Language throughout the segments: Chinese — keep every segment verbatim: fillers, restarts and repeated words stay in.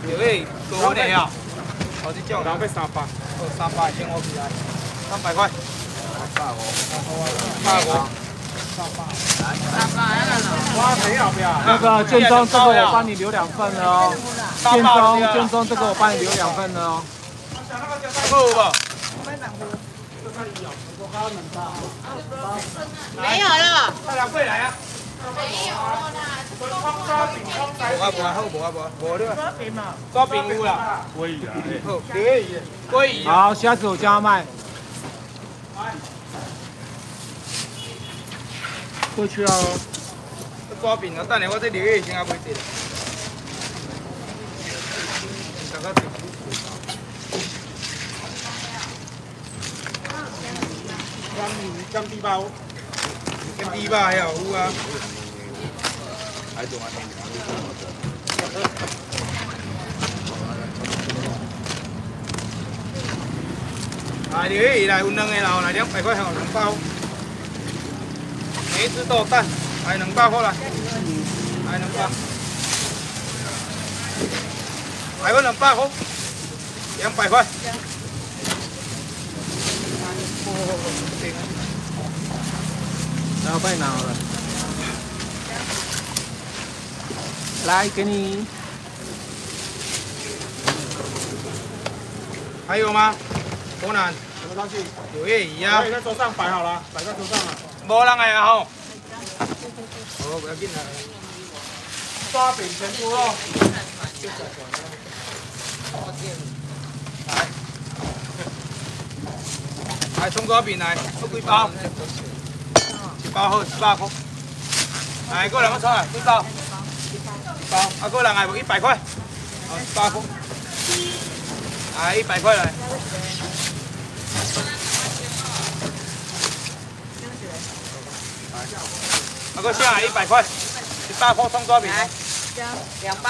就迄高的啊，哦，这种。 然后要三百， 哦，三百先我起来，三百块。三百五。三百五。三百。三百哇，谁要不要？ 那个建中这个我帮你留两份了哦。建中建中这个我帮你留两份了哦。 好不？ 没有了。 大家过来啊！ 没有啦。 无啊无啊，好无啊无啊，无对吧？抓饼嘛，抓饼有啦。 可以啊。 好，可以，可以。 好，虾子我加卖。过去啊。 抓饼啊，等下我这留一先啊，袂得。大家干鱼干地包， 跟地吧还有有啊。来，留一来有两个啦，来两百块吼，两包。每一只都有蛋，来两包好啦，来两包。来我两百好，两百块。 然后帮你拿好了。来，给你。 还有吗？多难。 什么东西？ 有叶鱼啊。 在桌上摆好了，摆在桌上了。 无人来啊吼。好，不要紧啦。 抓饼全部哦。 来，来葱抓饼来，要几包？一包好，一百块。来，个人要出来，几包？一包。啊，个人来无一百块。好，一百块。来，一百块来。啊，个下来一百块，一百块葱抓饼。来， 两包。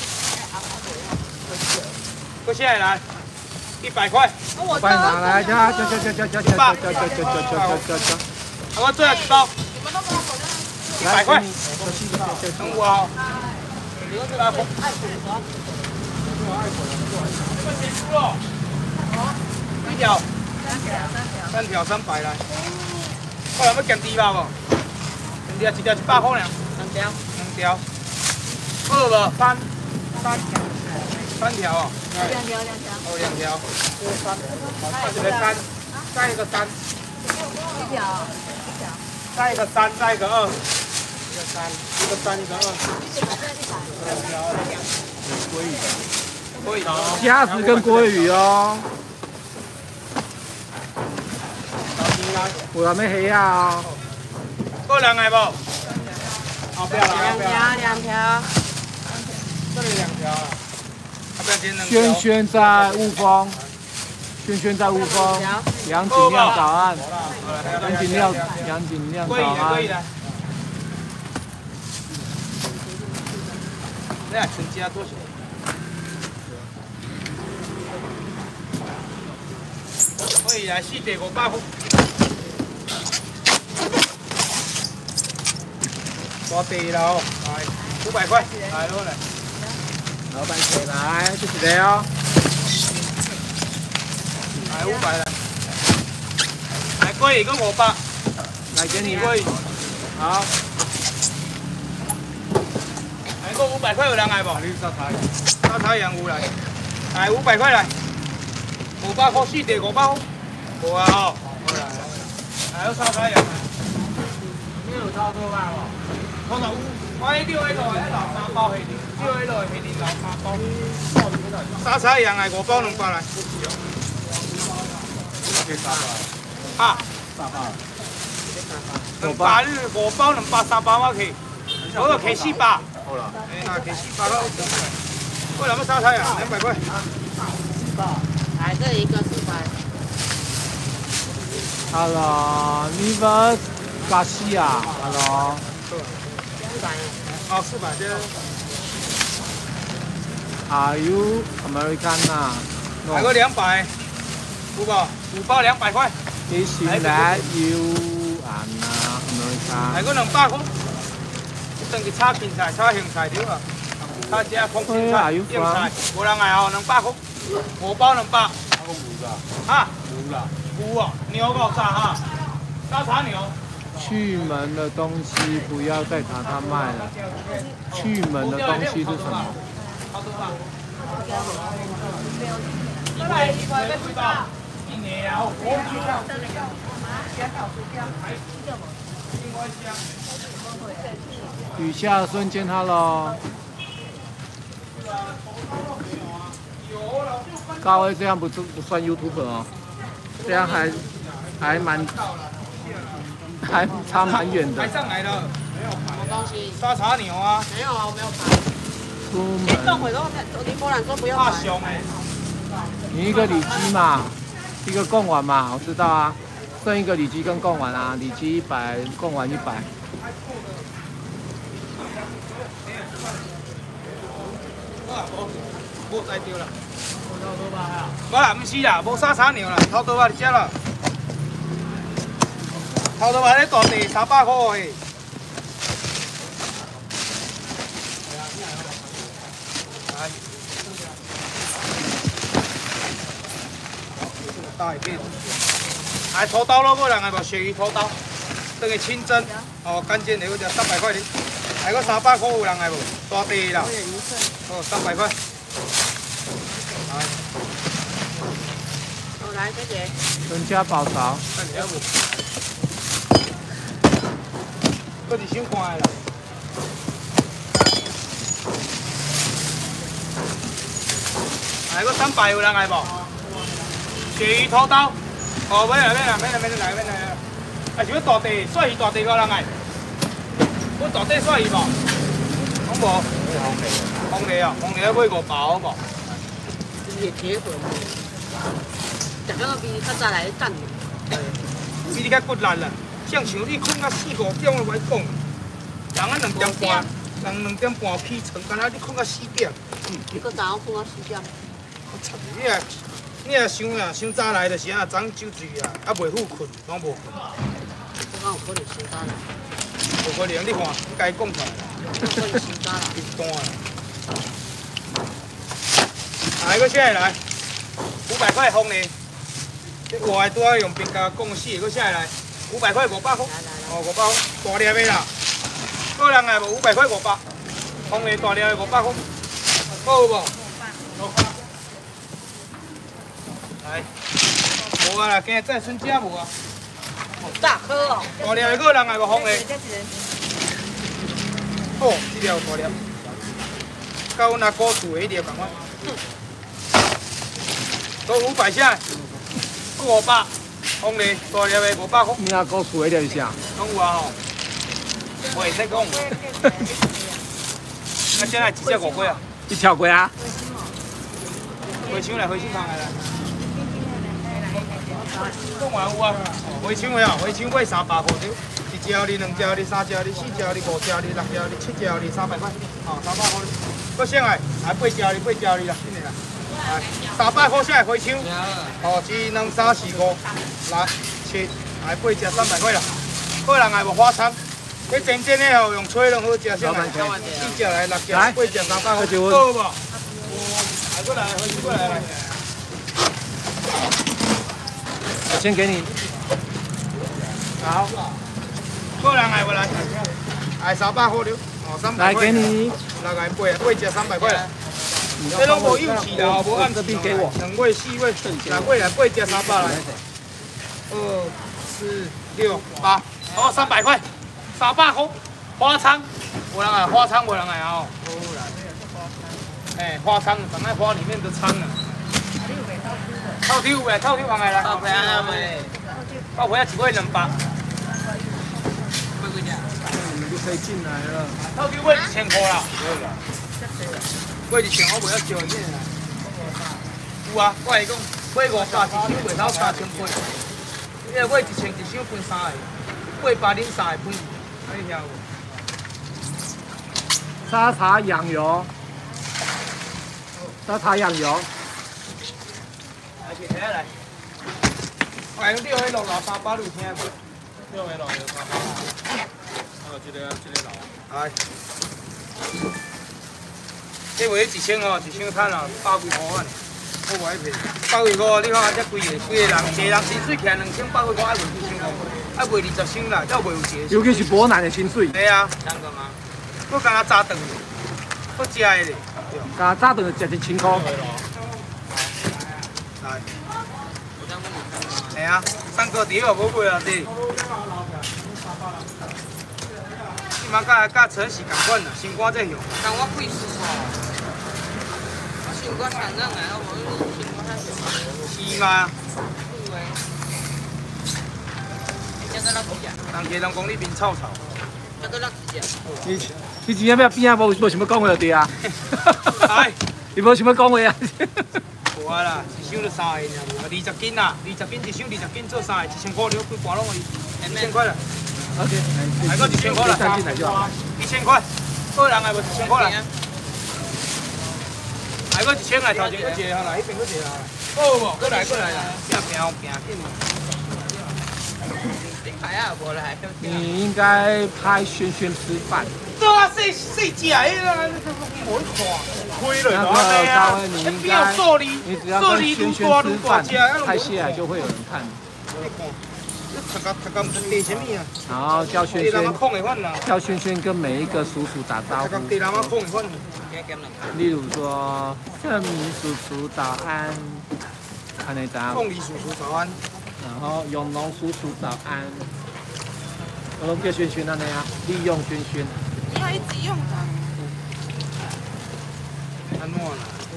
个下来，一百块。 我帮你拿来，加加加加加加加加加加加加加加。 啊，我最后一包。一百块。等我哦。一百块。几条？三条三百来。我来要咸猪肉无？咸猪肉一条一百块尔。 两条。 两条。好无？三三条。三条哦。 两条两条。 哦，两条。 这个三，这个三，再一个三， 一条。一条。 再一个三，再一个二，一个三，一个三，一个二。两条。鲑鱼。 鲑鱼。 虾子跟鲑鱼哦。我还没黑啊。 个人来无？ 好，不要了， 两不要了。 条两条。 这里两条啊。 要不要剪两条？ 轩轩在雾峰，轩轩在雾峰，杨景亮早安，杨景亮杨景亮早安。 可以的。你看全家多少？可以来四地五百块。多地啦哦，来五百块，来咯来。 老板起来，这是谁哦？ 来五百来。来鲑鱼跟五百。 来给你鲑鱼。 好。 来个五百块有人来无？ 你沙菜。 沙菜人有来。来五百块来。五百块四地五百块。无啊吼。来有沙菜人。 你有超多吧？ 可能有。我迄六迄落迄落三包虾仁，六迄落虾仁留三包。沙菜一样来五包两百来。啊， 三百。 两百你五包两百三百我去，我个起四百。 好了。 哎，那起四百了。过来要沙菜啊，两百块。 四百。 来，这一个四百。 Hello, Niver Garcia. Hello. 四百。哦，四百这。 Are you American 啊？ 来个两百，有无？五包两百块。 Is that you are American？ 来个两百块。等去炒芹菜、炒香菜对吧？ 他家空心菜、硬菜，无人来哦，两百块，五包两百。啊， 我牛啦， 啊， 牛啦， 牛哦，牛肉炸哈，沙茶牛。 去门的东西不要再拿它卖了。去门的东西是什么？ 一百一百几包，一年啊， 雨下瞬间它喽。高威这样不不算 YouTuber 哦，这样还还蛮还差蛮远的。 还上来了， 什么东西？ 沙茶牛啊， 没有啊，我没有排。 出哎，动门， 会都林波兰说不要怕排。 凶哎。 你一个里脊嘛，一个贡丸嘛，我知道啊，剩一个里脊跟贡丸啊，里脊一百，贡丸一百。 无再丢啦，无啦，唔是啦，无沙茶牛啦，头刀肉你食啦，头刀肉咧大地三百块诶。来，大一点。来土豆咯，个人系无鳕鱼土豆，等于清蒸，哦，干煎的嗰只三百块哩，还个三百块有人系无？大地啦，哦，三百块。来， 我来这姐。 人家宝勺， 看你要无？搁是想看的啦。来个三百有人来无？鳕鱼土豆，哦，买来买来买来买来买来，啊是要大地蒜鱼大地个人来，要大地蒜鱼无？讲无？红梨啊，红梨要买五包好无？ 也铁粉。食到比较早来等。 比你较骨力啦，像像你困到四五点我来讲，人啊两点半，人两点半起床，敢若你困到四点。 你搁早上困到四点。 我操你啊！你啊想啊，伤早来就是啊，昨酒醉啊，啊袂好困，拢无困。 我讲有可能伤早来。 无可能，你看，你家讲出来。 有可能伤早来。 一单啊！来个下来，五百块红的，我还拄好用平价讲死，个下来，五百块五百块，哦五百块，大粒的啦，个人系无五百块五百，红的大粒的五百块，好无？来，无啊啦，今日再剩只无啊？ 大颗哦。 大粒的个人系无红的，哦，这条大粒，甲阮阿哥厝的迄条共款。都五百下，五百，红梨大粒的五百块。 你阿哥厝迄条是啥？ 讲有啊吼，袂使讲。啊，现在一只五块啊？ 一条龟啊？ 回抢来，回抢上来啦。讲完有啊，回抢的啊，回抢买三百块条，一条哩、两条哩、三条哩、四条哩、五条哩、六条哩、七条哩，三百块，哦，三百块。搁剩来，还八条哩、八条哩啦，真的啦。来，三百块下回抢，哦，一、两、三、四、五、六、七，来八只三百块啦。个人还无花餐，你真正的哦，用吹拢好食，先来，四只来六只，八只三百块，好无？来过来，回去过来来。 我先给你。 好，个人还无来，来三百块了，哦，三百来块。 给你。 六个八，八只三百块啦。这拢无有气啦，无按时给我。两位、四位、六位来八只三百来。二、四、六、八，哦，三百块，三百块，花仓，无人来，花仓无人来哦。哎，花仓长在花里面的仓啊。套挑呗，套挑往来啦。套皮啊咪，套皮啊一尾两百。 你就可以进来了。 套挑尾一千块啦。尾一千我袂晓招面啦。有啊，我係講尾五百一箱袂透三千八，因為尾一千一箱分三個，尾八零三個分，你聽有？ 沙茶羊油，沙茶羊油。 來去睇來，我係用六迄落老三百六聽過， 六位老爷三百啦，啊，这个这个老。 係。 这卖一千哦，一千摊啊，百几块啊，我卖一片，百几块，你看这贵个，贵个人，一个人薪水起来两千百几块，爱卖几千块，爱卖二十千啦，才卖有一个。 尤其是波南的薪水。 对啊。三个吗？我刚刚炸顿，我食的咧。 加炸顿就食一千块。 来。系啊，三个碟我无买啊，弟。你嘛甲甲车是共款啦，先赶这样。 但我贵死哦。我想我产量来，我想我产是吗？ 这个哪几只？ 人家人讲你面臭臭。 这个哪几只？ 你你真正要边啊？无无想要讲话就对啊。 哎， 你无想要讲话啊？ 无啊啦，一箱就三个尔，二十斤啦，二十斤一箱，二十斤做三个，一千块了，几盘拢一千块啦。 OK， 还个一千块啦， 三进来就好。 一千块，个人还无一千块啦。还个一千来，头前个一个啦，迄边个一个啦。好无？过来过来啦，拼拼拼紧。 你应该拍轩轩吃饭。 对啊，细细只迄个，无看，亏了。 那个大卫，你应该，你只要跟轩轩吃饭，拍下来就会有人看。然后叫轩轩，叫轩轩跟每一个叔叔打招呼。例如说，盛明叔叔早安，安尼答。 凤梨叔叔早安。 然后永隆叔叔早安。我拢叫轩轩安尼啊，利用轩轩。 他一直用的。 安怎啦？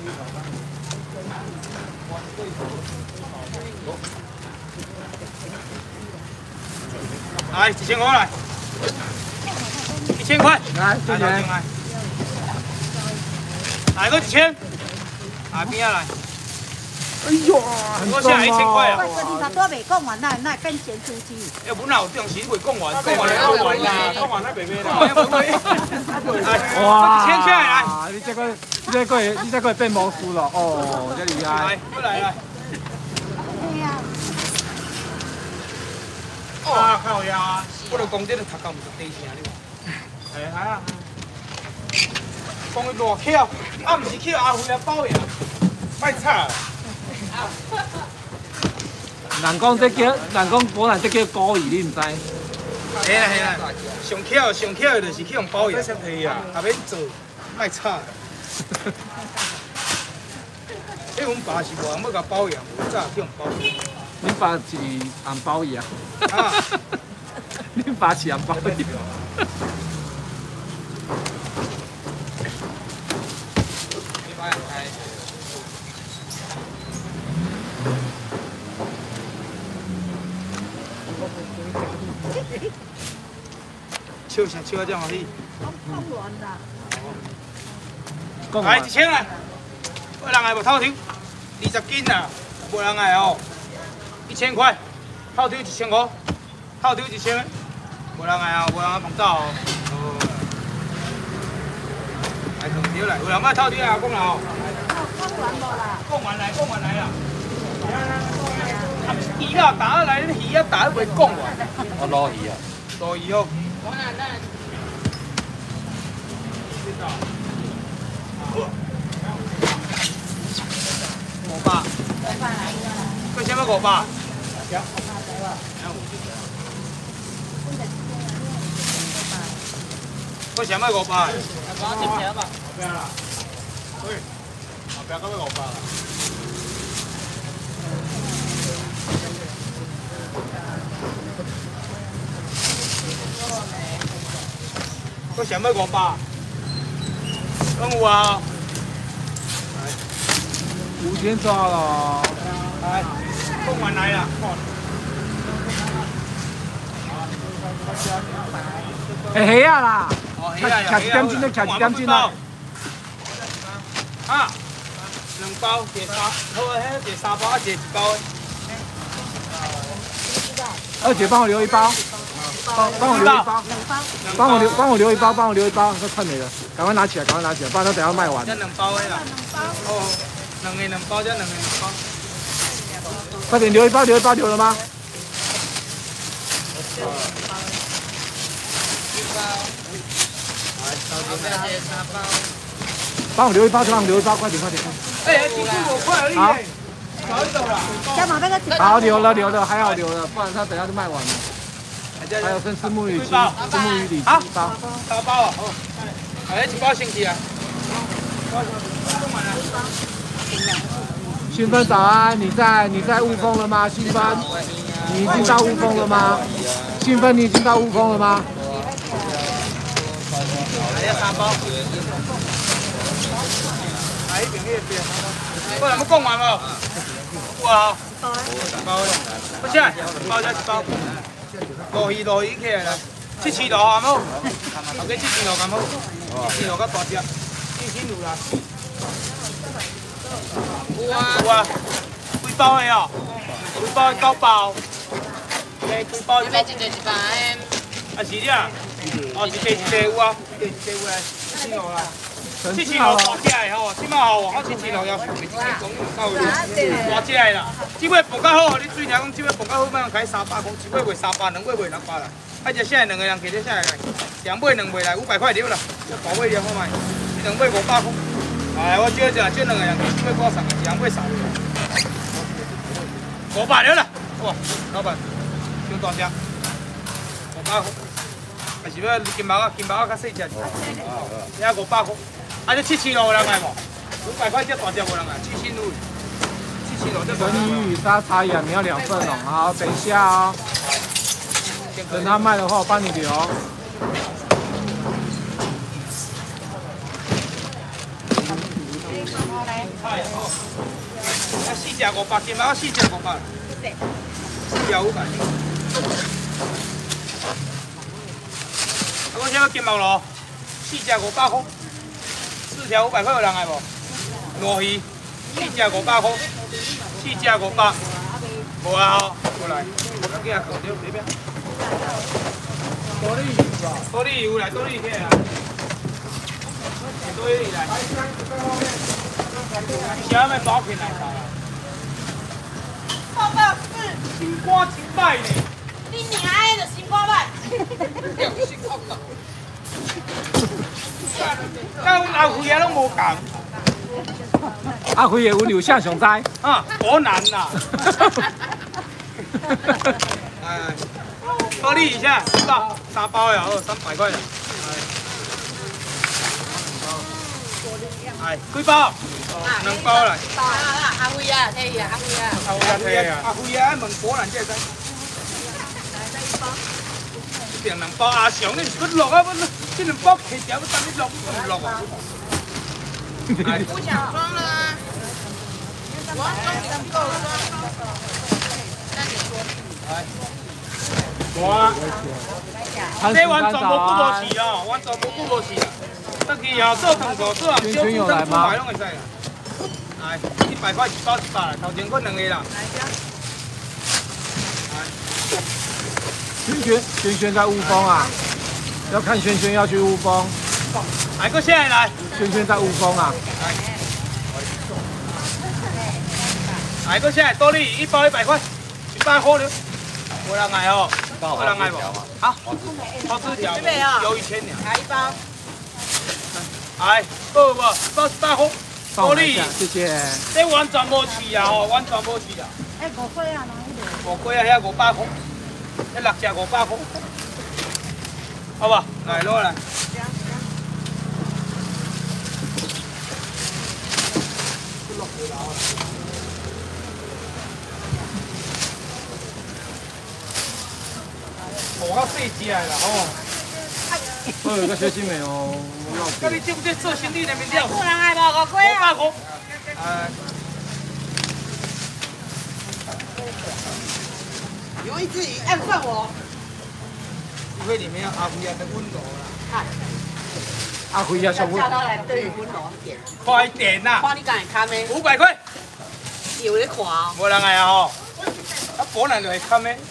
来，一千块来，一千块， 来，谢谢。 来个一千，啊边啊来。 哎呦，很我现在一千块啊。 喂，你若多未讲完，那那变咸酥鸡。 要不然有当时未讲完，讲完了讲完啦，讲完了袂买啦。 哇！ 一千块来， 你这个，你这个，你这个变魔术了哦，这厉害。 来，过来来。 对呀。 啊，靠呀！我著讲这个头壳毋是地声，你看。哎，系啊。讲伊偌巧，啊，毋是巧阿辉来包呀，卖吵。 人讲这叫，人讲果然这叫高语，你唔知？ 系啦系啦，上巧上巧的就是去用包养，后面做卖吵。迄阮爸是无人要甲包养，早去用包养。 你爸是红包养。啊。你爸是红包养。 笑啥笑啊？这欢喜。 讲完啦。 来一千来，有人来无透抽？二十斤啊，无人来哦。一千块，透抽一千块，透抽一千，无人来啊，无人来碰到哦。来，同条来，有人要透抽啊？讲啦哦。 讲完无啦？ 讲完来，讲完来啦。啊，鱼啊打来，鱼啊打袂讲完。 我捞鱼啊。 捞鱼哦。五百，佢請乜五百？有。佢請乜五百？講點請吧。邊啦？喂，後邊嗰個五百啦。佢請乜五百？講有啊。 五千抓了， 来，供完来了。 哎黑啊啦！ 哦， 卡一点钟咧，卡一点钟啦。 啊，两包，一三，好啊，迄一三包，啊，一包。 二姐帮我留一包，帮帮我留一包，帮我留帮我留一包，帮我留一包，都快没了，赶快拿起来，赶快拿起来，不然它等下卖完。 这两包的啦。哦。两个两包，这两个两包。 快点留一包，留一包，留了吗？ 一包。来，三包。三包。 帮我留一包，帮我留一包，快点快点。 哎，几块五块而已。好，少一种啦。 加码那个几好，留了留了，还好留了，不然它等下就卖完了。还有生丝木鱼鸡，丝木鱼里脊一包。 三包啊，好。哎，一包先去啊。 新芬早安，你在你在雾峰了吗？新芬，你已经到雾峰了吗？新芬，你已经到雾峰了吗？ 来要三包。来一边那边。过来，我讲完无？哇，包了，不是，包才一包。落鱼落鱼起来啦，七千六啱好，头家七千六啱好，七千六较大只，四千六啦。有啊有啊，几包的哦？几包九包，诶，几包？ 要买一个一包诶。 啊是了，哦一袋一袋有啊，一袋一袋有来，七千六啦。七千六大只的吼，即摆吼我七千六要卖一斤总有够的，大只的啦。即尾磅较好，你水听讲，即尾磅较好，卖开三百块，一尾卖三百，两尾卖六百啦。啊，只下来两个人加只下来，两尾两尾来五百块了啦，这大尾了好卖，两尾五百块。哎，我少只，少两个人加，一尾我送，两尾送。五百了啦，哇，老板，小大只，五百块。还是要金毛啊，金毛啊较细只，也五百块。啊，这七千六有人来无？五百块这大只无人来，七千六，七千六这大只。 等鱼与沙茶养你要两份哦，好，等一下哦。等他卖的话，我帮你留。 啊，四只五百，金毛啊四只五百，四只五百。啊，我这个金毛咯，四只五百块。四条五百块有人来无？鲈鱼四只五百块，四只五百，无啊吼，过来，我给他搞掉这边。多利鱼吧？多利鱼来，多利起来。多利来。下面包起来啥啦？ 报告是新瓜新摆呢。 你娘的就新瓜卖。 新瓜搞。甲阮阿辉啊，拢无共。 阿辉的阮有像上知。 啊，果然啦。哎，多利一下，三包，三包呀，哦，三百块的。哎，几包？两包啦。 包啊，阿辉啊，摕去啊，阿辉啊。 阿辉啊，摕啊，阿辉啊，问果然这个。一定两包阿翔，你不落啊？不，这两包起条，要等你落，唔落啊？ 不想装了啊！我装已经够了。那你说。 我，这完全无顾无去哦，完全无顾无去啊！得去后做糖果，做人小煮汤煮卖拢会使啦。来，一百块一包一百啦，头前阮两个啦。 轩轩，轩轩在雾峰啊，要看轩轩要去雾峰。 来个下来来。 轩轩在雾峰啊。 来个下来，多利一包一百块，一百块了。无人来哦，无人来无？好，包四条，有一千两。 来一包。 来，好无？包一百块。多利， 谢谢。 这完全无去啊！哦，完全无去啊。 哎，五块啊，哪一个？ 五块啊，遐五百块。一六只五百块，好吧？来攞嚟。我到四只来啦，吼！ 我有个小心没有？ 那你这不这做生意的面料？ 有人来无？五块啊。 五百块。哎。 有一只鱼暗算我。 因为里面阿辉啊的温柔啦。 阿辉啊，上温。 叫他来对温柔一点。 快点呐！ 看你敢会看没？ 五百块。 有咧看哦。 无人来啊吼！啊，本来就会看的。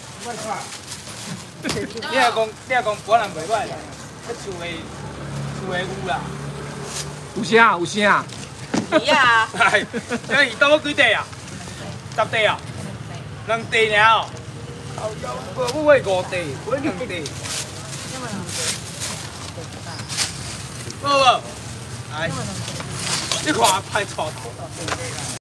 你若讲，你若讲本来袂歹啦，迄厝的厝的有啦。 有啥？有啥？ 鱼啊！ 哎，这鱼多几块啊？十块啊？两块尔哦。我我买五块，买两块。好无？来， 你看拍错头。